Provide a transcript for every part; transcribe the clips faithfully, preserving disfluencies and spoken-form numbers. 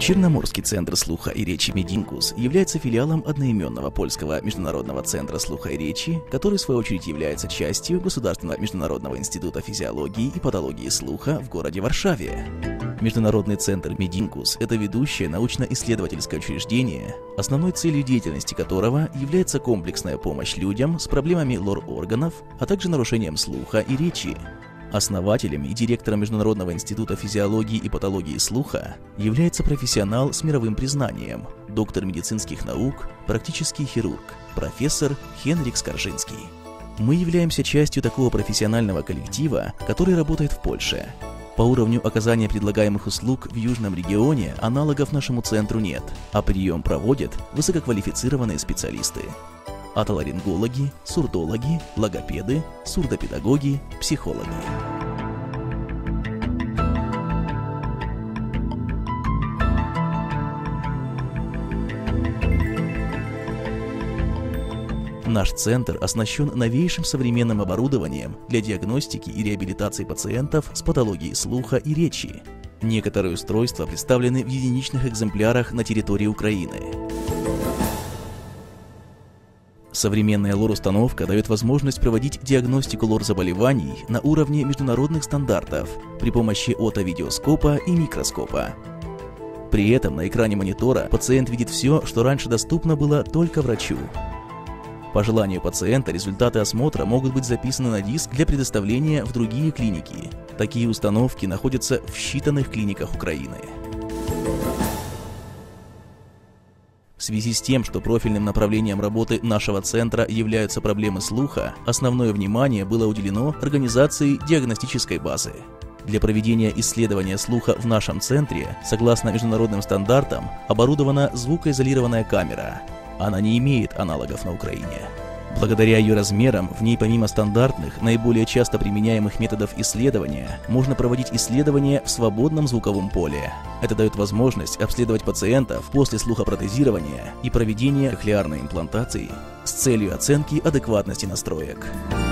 Черноморский центр слуха и речи Мединкус является филиалом одноименного польского международного центра слуха и речи, который в свою очередь является частью Государственного международного института физиологии и патологии слуха в городе Варшаве. Международный центр Мединкус – это ведущее научно-исследовательское учреждение, основной целью деятельности которого является комплексная помощь людям с проблемами лор-органов, а также нарушением слуха и речи. Основателем и директором Международного института физиологии и патологии слуха является профессионал с мировым признанием, доктор медицинских наук, практический хирург, профессор Хенрик Скаржинский. Мы являемся частью такого профессионального коллектива, который работает в Польше. По уровню оказания предлагаемых услуг в южном регионе аналогов нашему центру нет, а прием проводят высококвалифицированные специалисты. Отоларингологи, сурдологи, логопеды, сурдопедагоги, психологи. Наш центр оснащен новейшим современным оборудованием для диагностики и реабилитации пациентов с патологией слуха и речи. Некоторые устройства представлены в единичных экземплярах на территории Украины. Современная лор-установка дает возможность проводить диагностику лор-заболеваний на уровне международных стандартов при помощи отовидеоскопа и микроскопа. При этом на экране монитора пациент видит все, что раньше доступно было только врачу. По желанию пациента результаты осмотра могут быть записаны на диск для предоставления в другие клиники. Такие установки находятся в считанных клиниках Украины. В связи с тем, что профильным направлением работы нашего центра являются проблемы слуха, основное внимание было уделено организации диагностической базы. Для проведения исследования слуха в нашем центре, согласно международным стандартам, оборудована звукоизолированная камера. Она не имеет аналогов на Украине. Благодаря ее размерам, в ней помимо стандартных, наиболее часто применяемых методов исследования, можно проводить исследования в свободном звуковом поле. Это дает возможность обследовать пациентов после слухопротезирования и проведения кохлеарной имплантации с целью оценки адекватности настроек.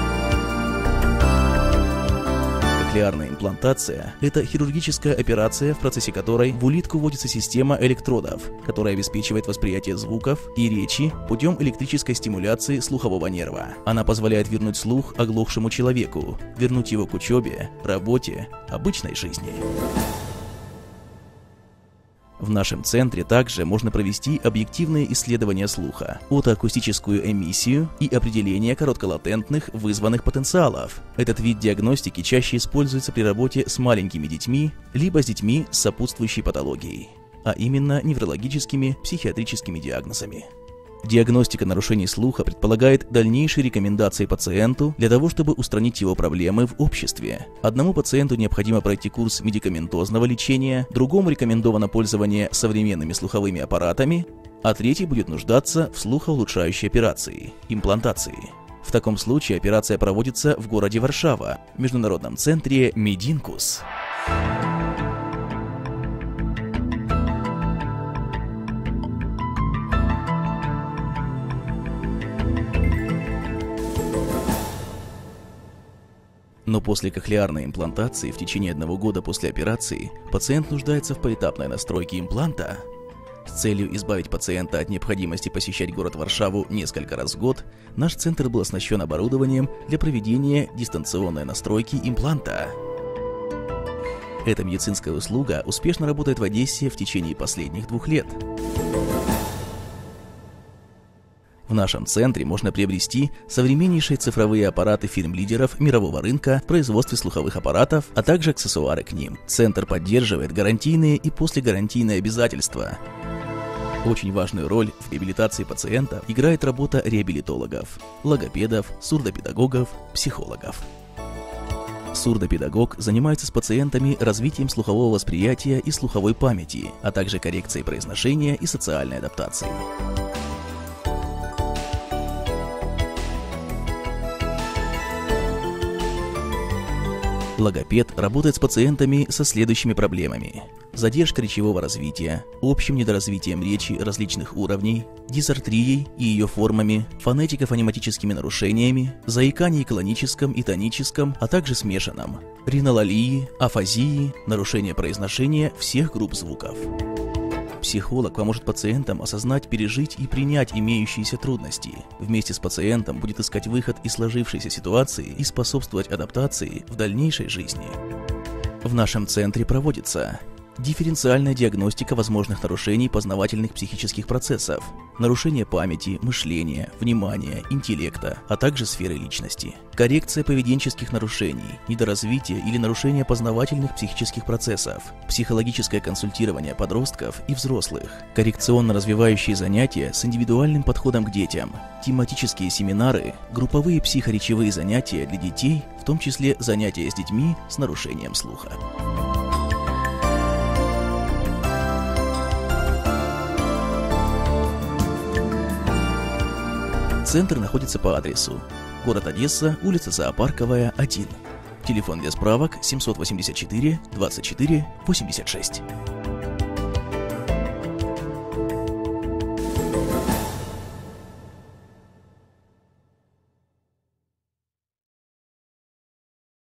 Кохлеарная имплантация – это хирургическая операция, в процессе которой в улитку вводится система электродов, которая обеспечивает восприятие звуков и речи путем электрической стимуляции слухового нерва. Она позволяет вернуть слух оглохшему человеку, вернуть его к учебе, работе, обычной жизни. В нашем центре также можно провести объективные исследования слуха, отоакустическую эмиссию и определение коротколатентных вызванных потенциалов. Этот вид диагностики чаще используется при работе с маленькими детьми, либо с детьми с сопутствующей патологией, а именно неврологическими, психиатрическими диагнозами. Диагностика нарушений слуха предполагает дальнейшие рекомендации пациенту для того, чтобы устранить его проблемы в обществе. Одному пациенту необходимо пройти курс медикаментозного лечения, другому рекомендовано пользование современными слуховыми аппаратами, а третий будет нуждаться в слухоулучшающей операции – имплантации. В таком случае операция проводится в городе Варшава, в международном центре Мединкус. Но после кохлеарной имплантации в течение одного года после операции пациент нуждается в поэтапной настройке импланта. С целью избавить пациента от необходимости посещать город Варшаву несколько раз в год, наш центр был оснащен оборудованием для проведения дистанционной настройки импланта. Эта медицинская услуга успешно работает в Одессе в течение последних двух лет. В нашем центре можно приобрести современнейшие цифровые аппараты фирм-лидеров мирового рынка в производстве слуховых аппаратов, а также аксессуары к ним. Центр поддерживает гарантийные и послегарантийные обязательства. Очень важную роль в реабилитации пациента играет работа реабилитологов, логопедов, сурдопедагогов, психологов. Сурдопедагог занимается с пациентами развитием слухового восприятия и слуховой памяти, а также коррекцией произношения и социальной адаптацией. Логопед работает с пациентами со следующими проблемами: задержка речевого развития, общим недоразвитием речи различных уровней, дисартрией и ее формами, фонетико-фонематическими нарушениями, заиканием клоническом и тоническом, а также смешанном, ринолалии, афазии, нарушение произношения всех групп звуков. Психолог поможет пациентам осознать, пережить и принять имеющиеся трудности. Вместе с пациентом будет искать выход из сложившейся ситуации и способствовать адаптации в дальнейшей жизни. В нашем центре проводится дифференциальная диагностика возможных нарушений познавательных психических процессов, нарушения памяти, мышления, внимания, интеллекта, а также сферы личности, коррекция поведенческих нарушений, недоразвития или нарушения познавательных психических процессов, психологическое консультирование подростков и взрослых, коррекционно-развивающие занятия с индивидуальным подходом к детям, тематические семинары, групповые психоречевые занятия для детей, в том числе занятия с детьми с нарушением слуха. Центр находится по адресу: город Одесса, улица Зоопарковая, один. Телефон для справок семьсот восемьдесят четыре двадцать четыре восемьдесят шесть.